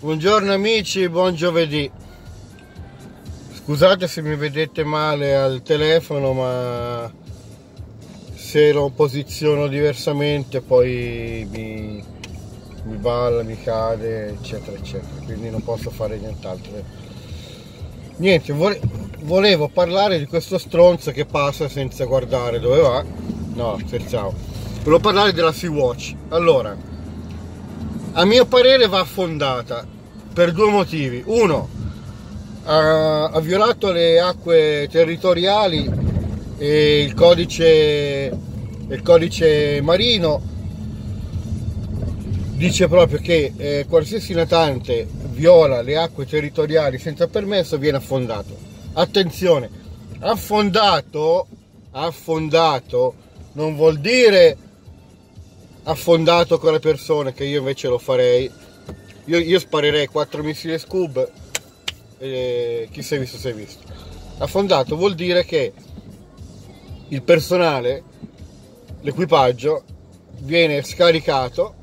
Buongiorno amici, buon giovedì. Scusate se mi vedete male al telefono, ma se lo posiziono diversamente poi mi balla, mi cade, eccetera, eccetera. Quindi non posso fare nient'altro. Niente, volevo parlare di questo stronzo che passa senza guardare dove va. No, scherzavo. Volevo parlare della Sea-Watch. Allora, a mio parere va affondata per due motivi. Uno, ha violato le acque territoriali e il codice marino dice proprio che qualsiasi natante viola le acque territoriali senza permesso viene affondato. Attenzione, affondato non vuol dire affondato con le persone, che io invece lo farei. Io sparerei 4 missili Scud e chi si è visto si è visto. Affondato vuol dire che il personale, l'equipaggio viene scaricato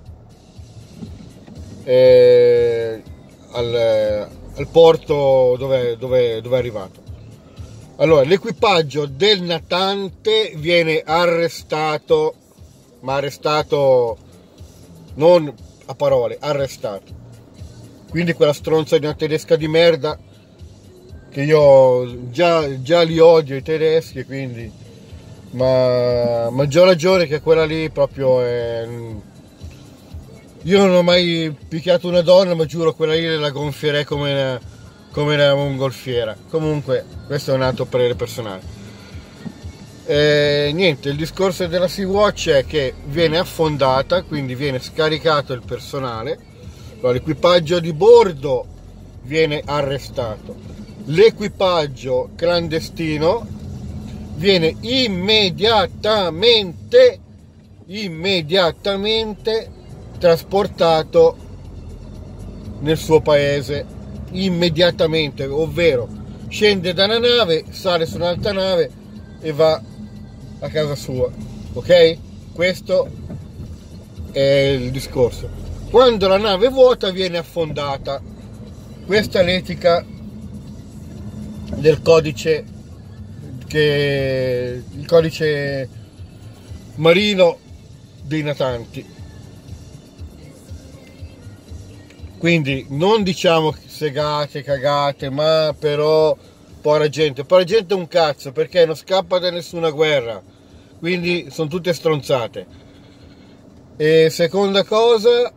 al porto dove è arrivato. Allora, l'equipaggio del natante viene arrestato, ma arrestato non a parole, arrestato. Quindi quella stronza di una tedesca di merda, che io già li odio i tedeschi, quindi ma maggior ragione che quella lì proprio è... Io non ho mai picchiato una donna, ma giuro quella lì la gonfierei come una mongolfiera. Comunque questo è un altro parere personale. Niente, il discorso della Sea-Watch è che viene affondata, quindi viene scaricato il personale, l'equipaggio di bordo viene arrestato, l'equipaggio clandestino viene immediatamente trasportato nel suo paese, immediatamente, ovvero scende da una nave, sale su un'altra nave e va a casa sua, ok? Questo è il discorso. Quando la nave è vuota viene affondata. Questa è l'etica del codice, il codice marino dei natanti. Quindi non diciamo segate, cagate, ma però povera gente è un cazzo, perché non scappa da nessuna guerra, quindi sono tutte stronzate. E seconda cosa,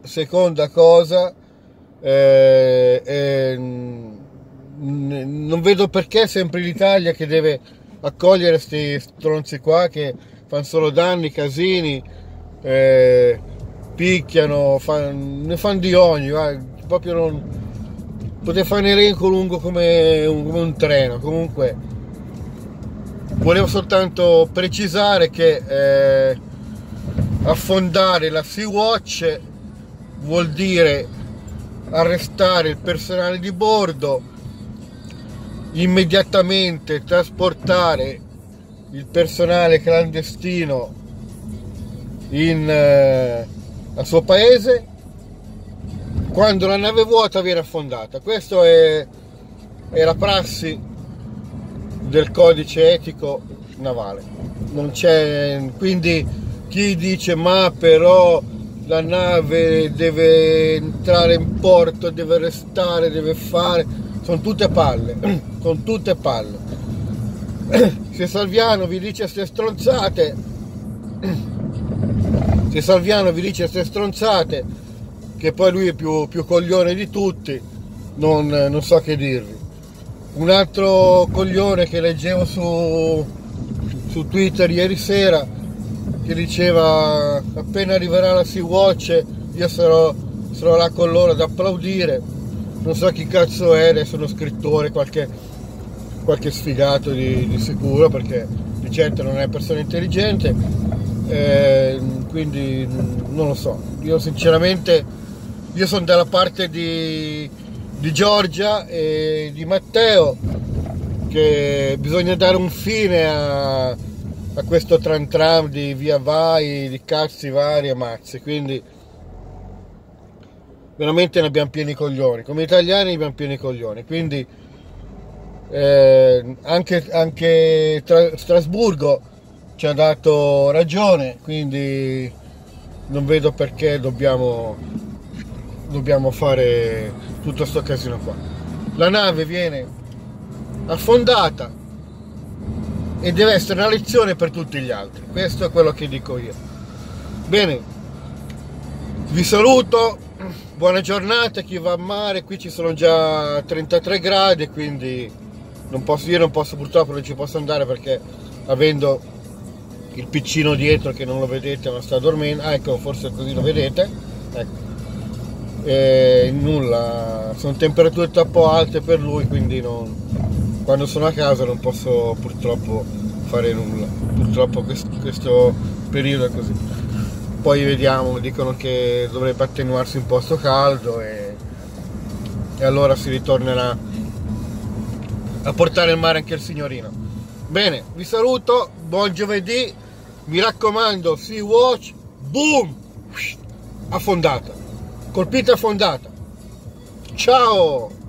non vedo perché sempre l'Italia che deve accogliere questi stronzi qua che fanno solo danni, casini, picchiano, ne fanno di ogni, proprio non... Potete fare un elenco lungo come un treno. Comunque volevo soltanto precisare che affondare la Sea-Watch vuol dire arrestare il personale di bordo, immediatamente trasportare il personale clandestino al suo paese. Quando la nave vuota viene affondata. Questa è la prassi del codice etico navale. Non c'è, quindi chi dice ma però la nave deve entrare in porto, deve restare, deve fare, sono tutte palle. Se Salviano vi dice ste stronzate, che poi lui è più coglione di tutti, non so che dirvi. Un altro coglione che leggevo su Twitter ieri sera, che diceva appena arriverà la Sea-Watch io sarò là con loro ad applaudire. Non so chi cazzo è, adesso uno scrittore, qualche sfigato di sicuro, perché di certo non è persona intelligente, quindi non lo so. Io sinceramente sono dalla parte di Giorgia e di Matteo, che bisogna dare un fine a questo tram di via vai, di cazzi vari e mazzi. Quindi veramente ne abbiamo pieni i coglioni, come italiani ne abbiamo pieni i coglioni, quindi anche Strasburgo ci ha dato ragione, quindi non vedo perché dobbiamo fare tutto sto casino qua. La nave viene affondata e deve essere una lezione per tutti gli altri, questo è quello che dico io. Bene, vi saluto, buona giornata, chi va a mare, qui ci sono già 33 gradi, quindi io non posso, purtroppo non ci posso andare perché avendo il piccino dietro che non lo vedete ma sta dormendo, ecco, forse così lo vedete, ecco. Nulla, sono temperature troppo alte per lui, quindi quando sono a casa non posso purtroppo fare nulla, purtroppo questo periodo è così. Poi vediamo, dicono che dovrebbe attenuarsi un po' sto caldo e allora si ritornerà a portare il mare anche il signorino. Bene, vi saluto, buon giovedì, mi raccomando, Sea Watch, boom, affondata, colpita affondata, ciao!